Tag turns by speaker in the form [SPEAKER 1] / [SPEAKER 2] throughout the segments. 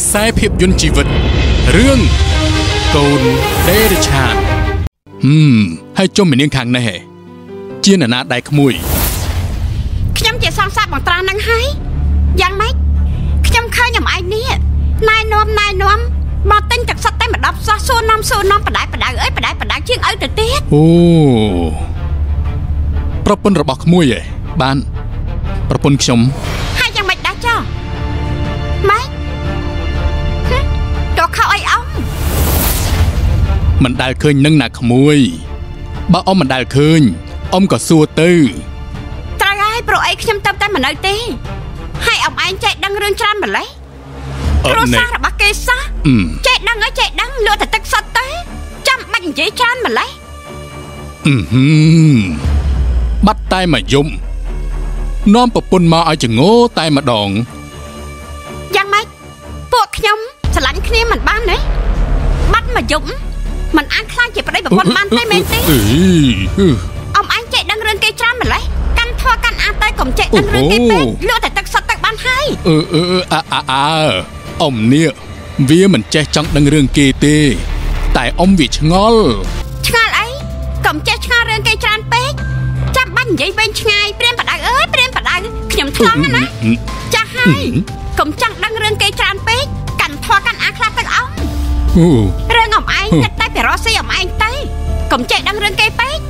[SPEAKER 1] ខ្សែភាពយន្តជីវិតរឿងកូនដេរឆាតហើយចុំមាននាងខាងនេះហ៎ជាអ្នកណាដែរក្មួយ
[SPEAKER 2] ខ្ញុំជាសង្សារបងត្រានឹងហើយយ៉ាងម៉េចខ្ញុំឃើញខ្ញុំឯងនេះណែនាំមកទិញទឹកសុទ្ធតែម្ដងសោះសួរនាំបដៅអើយបដៅជាងឪទៅទៀត
[SPEAKER 1] អូប្រពន្ធរបស់ក្មួយហ៎បានប្រពន្ធខ្ញុំ
[SPEAKER 2] ហើយយ៉ាងម៉េចដែរចុះម៉េចតើខោអីអ៊ំ
[SPEAKER 1] មិនដែលឃើញនឹងណាក្មួយបើអ៊ំមិនដែលឃើញអ៊ំក៏សួរទៅ
[SPEAKER 2] ត្រូវហើយព្រោះអីខ្ញុំទៅតែមិននៅទេហើយអ៊ំឯងចេះដឹងរឿងច្រើនម្លេះគ្រួសាររបស់គេសោះចេះដឹងលក់តែទឹកសុទ្ធទៅចាំបាច់និយាយច្រើនម្លេះ
[SPEAKER 1] បាត់តែមកយំនាំប្រពន្ធមកឲ្យចងោតែម្ដង
[SPEAKER 2] យ៉ាងម៉េចពួកខ្ញុំស្រឡាញ់គ្នាមិនបានទេបាត់មកយំមិនអាចខ្លាចជាប្តីប្រពន្ធបានទេមែនទេអ៊ំអញចេះដឹងរឿងគេច្រើនម្លេះកាន់ធွာកាន់អាទៅកុំចេះដឹងរឿងគេពេកលក់តែទឹកសុទ្ធទៅបានហើយ
[SPEAKER 1] អ៊ំនេះវាមិនចេះចង់ដឹងរឿងគេទេតែអ៊ំវាឆ្ងល់
[SPEAKER 2] អីកុំចេះឆ្ងល់រឿងគេច្រើនពេកចាំបាច់និយាយវែងឆ្ងាយព្រាមបដៅអើយព្រាមបដៅខ្ញុំថ្លង់ណាចាស់ហើយកុំចង់ដឹងរឿងគេច្រើនពេកកាន់ធွာកាន់អាខ្លះទៅអ៊ំរឿងអ៊ំឯងគិតតែពីរស់ស៊ីអ៊ំឯងទៅកុំចេះដឹងរឿងគេពេក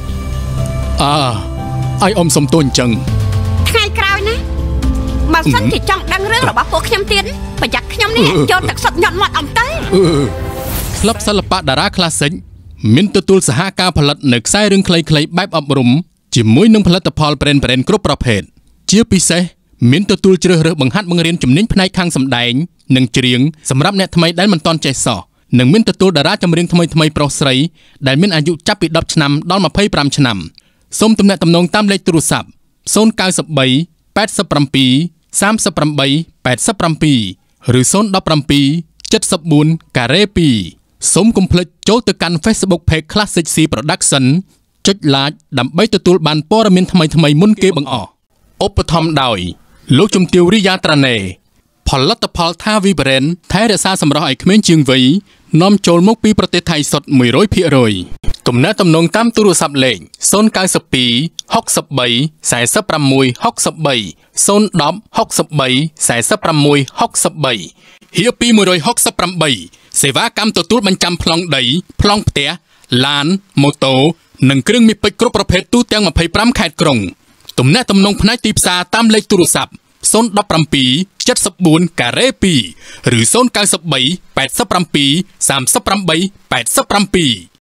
[SPEAKER 1] ឲ្យអ៊ំសុំទោសអញ្ចឹង
[SPEAKER 2] ថ្ងៃក្រោយណាបើសិនជាចង់ដឹងរឿងរបស់ពួកខ្ញុំទៀតប្រយ័ត្នខ្ញុំនេះយកទឹកសុទ្ធញាត់មាត់អ៊ំទៅ
[SPEAKER 1] ក្លឹបសិល្បៈតារាក្លាសិកមានទទួលសហការផលិតនៅខ្សែរឿងខ្លីៗបែបអប់រំជាមួយនឹងផលិតផលប្រេនគ្រប់ប្រភេទជាពិសេសមានទទួលជ្រើសរើសបង្ហាត់បង្រៀនជំនាញផ្នែកខាងសម្ដែងនិងច្រៀងសម្រាប់អ្នកថ្មីដែលមិនទាន់ចេះសោះនិងមានទទួលតារាចម្រៀងថ្មីប្រុសស្រីដែលមានអាយុចាប់ពី10ឆ្នាំដល់25ឆ្នាំសូមទំនាក់ទំនងតាមលេខទូរស័ព្ទ093 87 38 87 ឬ017 74 ការ៉េ 2សូមកុំភ្លេចចូលទៅកាន់ Facebook Page Classic C Production ចុច like ដើម្បីទទួលបានព័ត៌មានថ្មីមុនគេបង្អស់ឧបត្ថម្ភដោយលោកជំទាវរីយ៉ាត្រាណេផលិតផលថាវីប្រេនថែរក្សាសម្រស់ឲ្យក្មេងជាងវ័យនាំចូលមកពីប្រទេសថៃសុទ្ធ 100% ទំនាក់ទំនងតាមទូរស័ព្ទលេខ092 63 46 63 010 63 46 63ហៀពី168សេវាកម្មទទួលបញ្ចាំប្លង់ដីប្លង់ផ្ទះឡានម៉ូតូនិងគ្រឿងមាសពេជ្រគ្រប់ប្រភេទទូទាំង25ខេត្តក្រុងទំនាក់ទំនងផ្នែកទីផ្សារតាមលេខទូរស័ព្ទ017 74 ការ៉េ 2ឬ093 87 38 87